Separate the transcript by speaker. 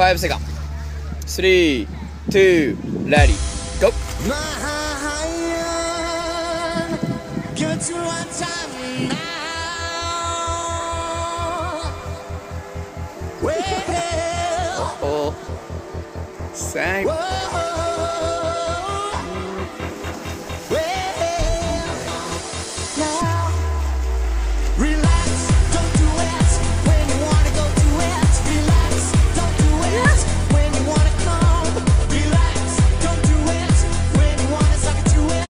Speaker 1: 5 seconds. 3, 2, ready, go.
Speaker 2: My hand, give it to one time now. Well,
Speaker 1: Sang.
Speaker 2: whoa,